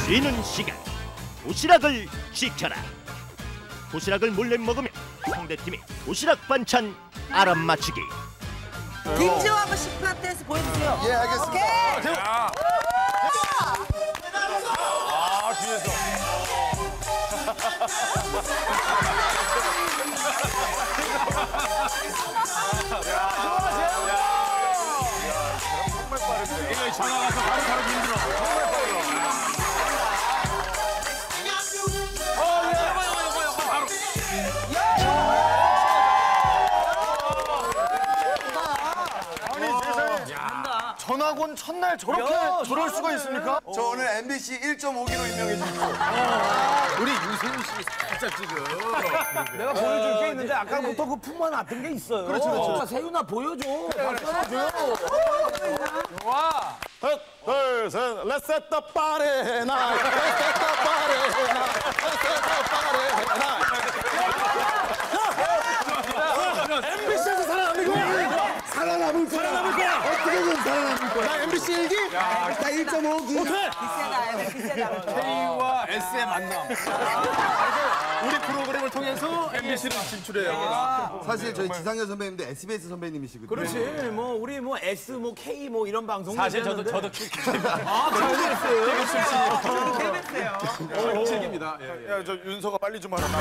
쉬는 시간 도시락을 지켜라. 도시락을 몰래 먹으면 상대팀이 도시락 반찬 알아맞히기. 딩지하고 시프라테스 보여주세요. 예, 알겠습니다. 오케이. 아, 뒤에서. 정말 빠르네. 이거 전화 와서 바로 가기 힘들어. 정말 빠르다. 전학온 첫날 저렇게 저럴 수가 있습니까? 저 오늘 MBC 1.5kg 임명해 주십시오. 우리 유세윤 씨 살짝 지금. 내가 보여줄 게 있는데 아까부터 그 품어놨던 게 있어요. 그렇죠. 세윤아 보여줘. 보여줘. 와. 하나, 둘, 셋, let's set the party night. Let's set the party night. Let's set the party night. MBC에서 살아남을 거야. 어떻게든 살아남을 거야. 나 MBC 일기? 나 1.5기. 비싸다. K와 S의 만남. 우리 프로그램을 통해서 MBC를 진출해요. 사실 저희 지상렬 선배님도 SBS 선배님이시거든요. 그렇지. 뭐 우리 뭐 S 뭐 K 뭐 이런 방송. 사실 저도 즐깁니다. 야, 저 윤서가 빨리 좀 하라.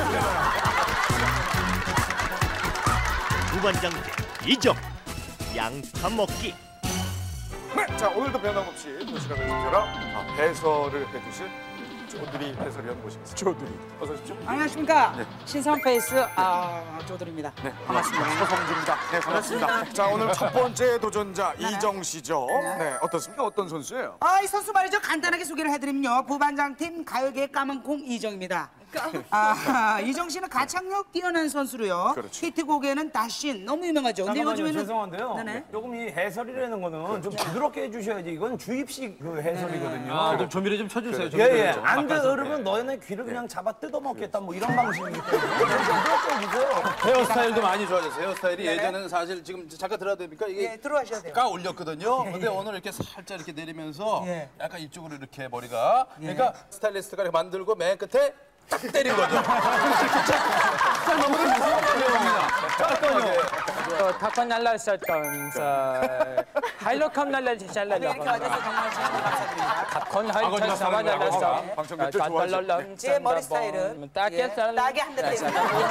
후반장 이정 양파 먹기. 네, 자 오늘도 변함없이 도시락을 지켜라 해설을 해주실 조드리 해설위원 모시겠습니다. 조드리, 어서 오십시오. 안녕하십니까. 신선 페이스 조들입니다. 네, 반갑습니다. 서성주입니다. 네, 반갑습니다. 자 오늘 첫 번째 도전자 이정 씨죠. 네, 어떻습니까? 어떤 선수예요? 이 선수 말이죠. 간단하게 소개를 해드리면요. 부반장팀 가요계 까만 콩 이정입니다. 이정 씨는 가창력 뛰어난 선수로요. 그렇죠. 히트곡에는 다신 너무 유명하죠. 근데 잠깐만요. 요즘에는 죄송한데요. 네네. 조금 이 해설이라는 거는 좀 부드럽게 해주셔야지. 이건 주입식 그 해설이거든요. 좀 조미료 좀 쳐주세요. 예예. 안 들으면 너네 귀를 그냥 잡아 뜯어먹겠다 뭐 이런 방식이기 때문에 좀 부드럽게 해주세요. 헤어스타일도 많이 좋아졌어요. 헤어스타일이 예전에는 사실 지금 잠깐 들어야 됩니까? 이게 예, 들어가셔야 돼요. 까 올렸거든요. 근데 오늘 이렇게 살짝 이렇게 내리면서 예. 약간 이쪽으로 이렇게 머리가 그러니까 스타일리스트가 이렇게 만들고 맨 끝에 딱 때린 거죠. 딱 넘어가면서 깔끔하게. 탁건 날랐었던 하이로컴 날라지샬라라 이렇게 와줘서 정말 감사드립니다. 탁건 하이천 사와 날랐어 방청객들 좋아하시죠? 제 머리 스타일은 따게 쌀 따게 한 대 때리고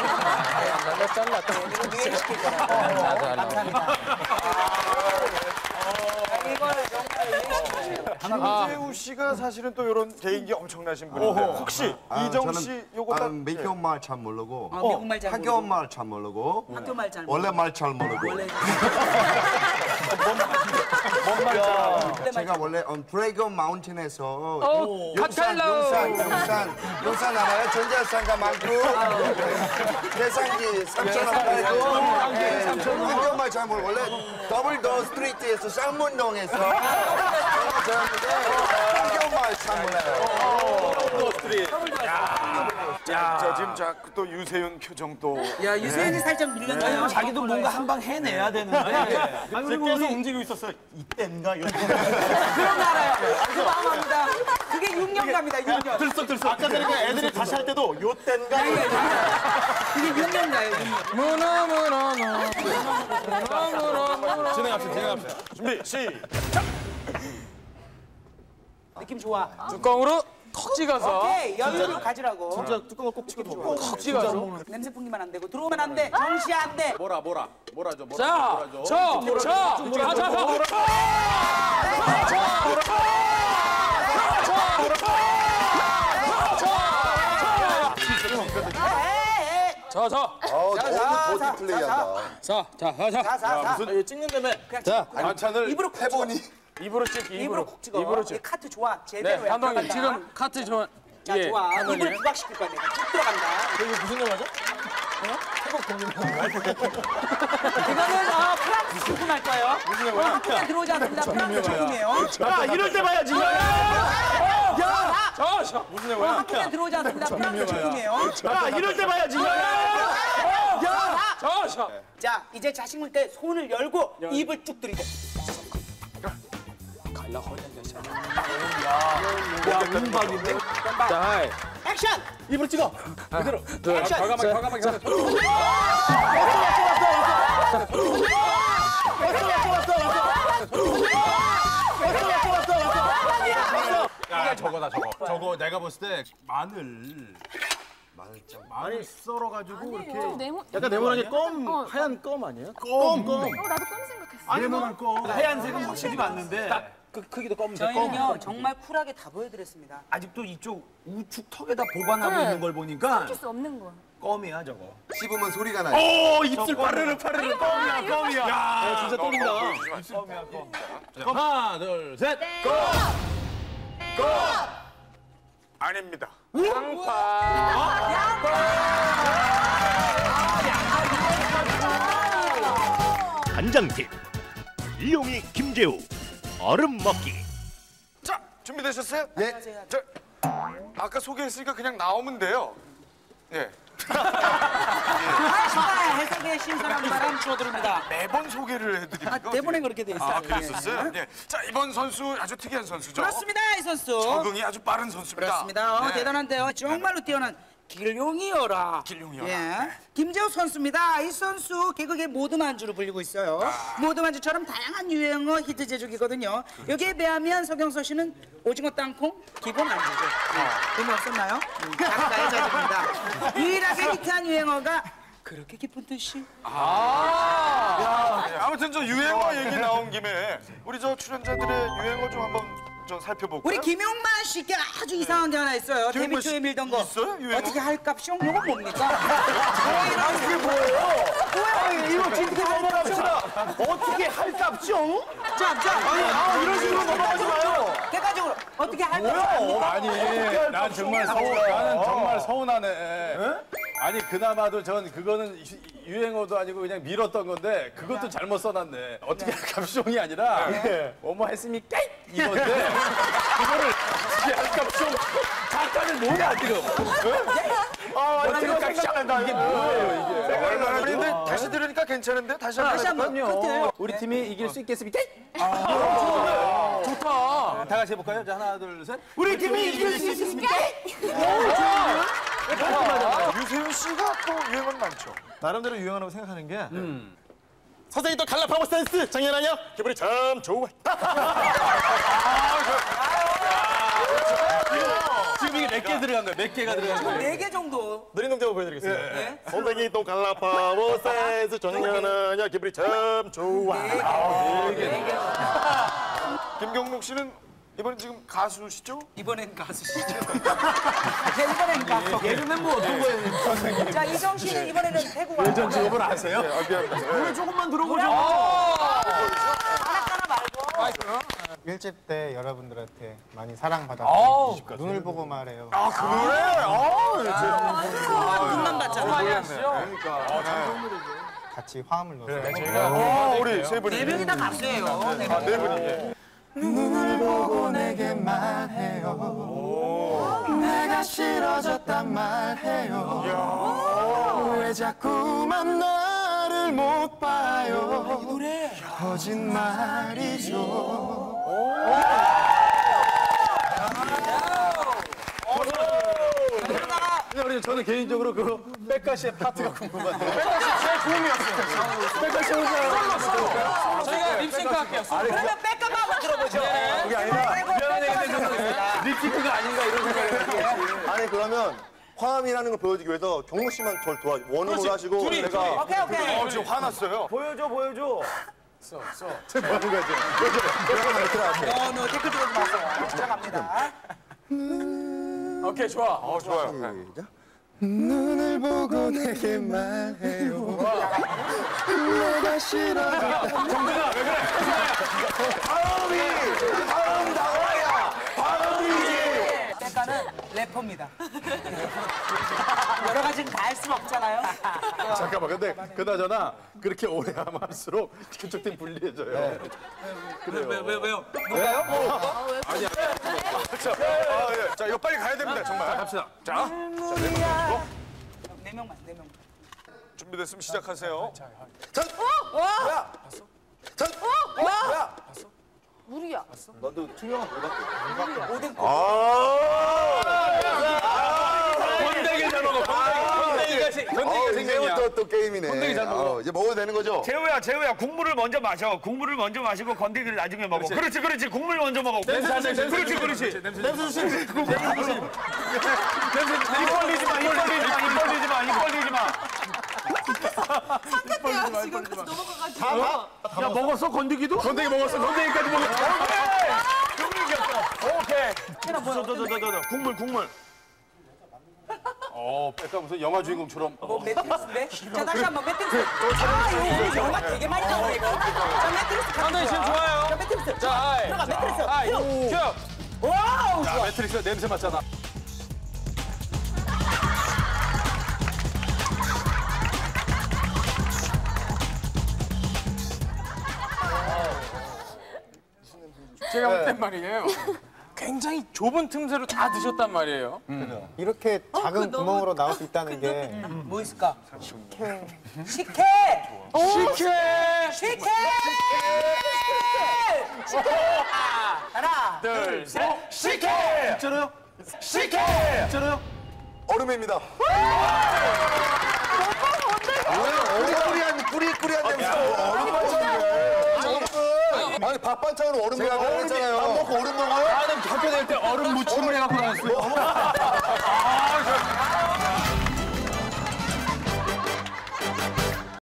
그리고 유행시킬 거라고. 감사합니다. 이걸 정말 유행시키세요. 김재우 씨가 사실은 또 이런 개인기 엄청나신 분인데 혹시 이정 씨 요거 다 미국 말 잘 모르고 미국 말 잘 학교 모르고 말 잘 모르고 학교 말 잘 원래 말 잘 모르고 제가 원래 브레이건 마운틴에서 용산 알아요? 전자상가 많고 계산기 3,000원 팔고 학교 말 잘 모르고 원래 더블 더 스트리트에서 쌍문동에서 학교 말 잘 몰라요. 자 지금 또 유세윤 표정 또 야, 유세윤이 살짝 밀렸나요? 자기도 뭔가 한 방 해내야 되는데. 아니 그리고 계속 움직이고 있었어요. 이땐가 이런. 그런 거 알아요. 그 마음합니다. 그게 6년 갑니다, 6년. 들썩. 아까 전에 애들이 다시 할 때도 요땐가. 그게 6년 가요, 6년. 진행합시다. 준비 시작. 느낌 좋아. 뚜껑으로 턱 찍어서 오케이, 여유를 가지라고. 진짜 뚜껑을 꼭 찍어 줘. 턱 찍어서 냄새 풍기면 안 되고, 들어오면 안 돼, 정시 안 돼. 뭐라죠? 보디 플레이한다. 무슨 찍는다며 자, 반찬을 입으로 콕 해보니 입으로 찍기 입으로 콕 찍어. 이 카트 좋아, 제대로. 네 감독님 지금 카트 좋아 자, 좋아. 입을 부각시킬 거야, 내가. 쭉 들어간다. 이거 무슨 영화죠? 이거는 프랑스 작품할 거예요. 무슨 영화야? 한국에 들어오지 않습니다. 프랑스 작품이에요. 야 이럴 때 봐야지. 무슨 영화야? 한국에 들어오지 않습니다. 프랑스 작품이에요. 야 이럴 때 봐야지. 자, 이제 자식 물 때 손을 열고 입을 쭉 들이대. 운박인데? 자, 액션! 입으로 찍어. 그대로. 과감하게. 야, 저거다, 저거. 저거 내가 봤을 때 마늘 썰어가지고 이렇게 약간 네모나게 껌 하얀 껌 아니에요? 나도 껌 생각했어. 네모난 거. 하얀색은 확실히가 않는데 그 크기도 검은데 저희는요 정말 쿨하게 다 보여드렸습니다. 아직도 이쪽 우측 턱에다 보관하고 있는 걸 보니까 할 수 없는 거. 껌이야 저거. 씹으면 소리가 나요. 오, 입술 파르르 껌이야. 야, 진짜 떨린다. 껌이야 껌. 하나, 둘, 셋. 아닙니다. 간장팀 이용희 김재우 얼음 먹기. 자, 준비되셨어요? 네. 자, 아까 소개했으니까 그냥 나오면 돼요. 예. 80화 해석의 신선한 바람 주어드립니다. 매번 소개를 해드립니다. 대본에 그렇게 돼 있어요. 아, 그랬었어요? 예. 자, 이번 선수 아주 특이한 선수죠. 그렇습니다, 이 선수. 적응이 아주 빠른 선수입니다. 그렇습니다. 네. 대단한데요. 정말로 뛰어난 길용이어라. 길용이어라. 예. 김재호 선수입니다. 이 선수 개그계 모드만주로 불리고 있어요. 모드만주처럼 다양한 유행어 히트 제조기거든요. 여기에 비하면 서경서 씨는 오징어 땅콩 기본 안주죠. 의미 없었나요? 작가의 자리입니다. 유일하게 히트한 유행어가 그렇게 깊은 뜻이? 아무튼 저 유행어 얘기 나온 김에 우리 저 출연자들의 유행어 좀 한번 좀 살펴볼까요? 우리 김용만 씨께 아주 이상한 게 하나 있어요. 김용만 데뷔 초에 씨 밀던 거. 있어요? 유행어? 어떻게 할값쇼? 이건 뭡니까? 이게 뭐예요? 뭐야? 이거 진짜 넘어갑시다. 어떻게 할값죠? 자, 이런 식으로 넘어가지 마요. 객관적으로 어떻게 할값쇼? 아니, 난 정말 나는 정말 서운하네. 아니, 그나마도 전 그거는 유행어도 아니고 그냥 밀었던 건데 그것도 잘못 써놨네. 어떻게 갑숑이 아니라 뭐뭐 했습니까? 이건데 그거를 어떻게 할갑숑 작가는 뭐야 지금? 어떻게 생각난다. 이게 뭐예요 이게? 얼마나 그런데 다시 들으니까 괜찮은데? 다시 한번 끝을. 우리 팀이 이길 수 있겠습니까? 좋다. 다 같이 해볼까요? 자 하나 둘 셋. 우리 팀이 이길 수 있습니까? 유세윤 씨가 또 유행어는 많죠. 나름대로 유행하라고 생각하는 게 선생님 또 갈라 파워 센스 장난하냐? 기분이 참 좋아. 지금 이게 몇 개 들어간 거야? 몇 개가 들어간 거야? 4개 정도. 느린 동작을 보여드리겠습니다. 선생님 또 갈라 파워 센스 장난하냐? 기분이 참 좋아. 김경록 씨는 이번에 지금 가수시죠? 이번엔 가수시죠. 네, 이번엔 가수. 예전엔 뭐 어떤 거예요? 자, 이정 씨는 이번에는 태국 가수. 예전 직업을 아세요? 미안합니다. 노래 조금만 들어보죠. 하나 말고. 일집 때 여러분들한테 많이 사랑받았고 눈을 보고 말해요. 눈만 봤잖아. 같이 화음을 넣어서 우리 세 분이. 4명이 다 가수예요. 네 명. 네 분이. 눈을 보고 내게 말해요. 내가 싫어졌단 말해요. 왜 자꾸만 나를 못 봐요. 거짓말이죠. 우리 저는 개인적으로 그 백가시의 파트가 궁금한데. 백가시 혼자. 저희가 립싱크 할게요. 그러면 백업 한번 들어보죠. 그게 아니라 미안한 얘기인데 저는 립싱크가 아닌가 이런 생각을 했지. 아니 그러면 화음이라는 걸 보여주기 위해서 경록 씨만 저를 도와줘. 원음으로 하시고 내가 오케이. 지금 화났어요. 보여줘. 뭐 하는 거지? 너 댓글 들어오지 마세요. 들어갑니다. 오케이, 좋아. 좋아요. 시작. 눈을 보고 내게 말해요. 내가 싫어졌단 정준아, 왜 그래? 백가는 래퍼입니다. 여러 가지는 다 할 수는 없잖아요. 잠깐만, 근데 그나저나 그렇게 오래 하면 할수록 그쪽 팀 불리해져요. 왜요? 자, 이거 빨리 가야 됩니다, 정말. 갑시다. 자, 네 명만. 준비됐으면 시작하세요. 물이야. 나도 투명한 물 같아. 건더기 잘 먹어. 건더기가 생명이야. 또 게임이네. 건더기 잘 먹어. 이제 먹어도 되는 거죠? 재우야, 국물을 먼저 마셔. 국물을 먼저 마시고 건더기를 나중에 먹어. 그렇지. 국물 먼저 먹어. 냄새. 그렇지. 냄새 입 벌리지 마. 삼켰대요. 지금 계속 넘어가가지고. 야, 먹었어? 건더기도? 건더기 먹었어. 건더기까지 먹었어. 오케이. 저 국물. 약간 무슨 영화 주인공처럼. 매트리스인데? 자, 다시 한번 매트리스. 이거 영화 되게 많이 나오네, 이거. 자, 매트리스. 건더기 지금 좋아요. 자, 매트리스. 자, 들어가, 매트리스. 큐. 와우, 야, 좋아. 매트릭스 냄새 맡잖아. 제가 볼 땐 말이에요. 굉장히 좁은 틈새로 다 드셨단 말이에요. 이렇게 작은 구멍으로 나올 수 있다는 게 뭐 있을까? 식혜. 식혜. 하나. 둘, 셋. 식혜. 진짜로요? 얼음입니다. 뿌리뿌리한 냄새. 얼음 반찬인데. 아니 밥 반찬으로 얼음 먹으라고 했잖아요. 밥 먹고 얼음 먹어요? 나는 학교 다닐 때 얼음 무침을 해갖고 다녔어요.